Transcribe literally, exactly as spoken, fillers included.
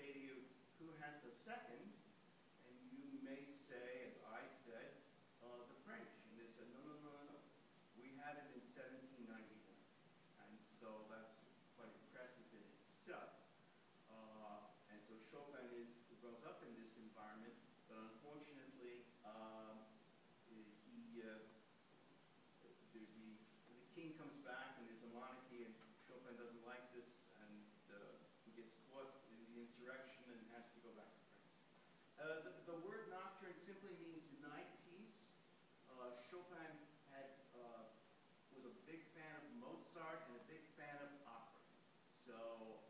say to you, who has the second? And you may say, as I said, uh, the French. And they said, no, no, no, no, no. We had it in seventeen ninety-one. And so that's quite impressive in itself. Uh, and so Chopin is, grows up in this environment, but unfortunately, um, he, uh, the, the, the king comes back and there's a monarchy, and Chopin doesn't like this, and uh, he gets caught in the insurrection and has to go back to France. Uh, the, the word nocturne simply means night piece. Uh, Chopin had, uh, was a big fan of Mozart and a big fan of opera. So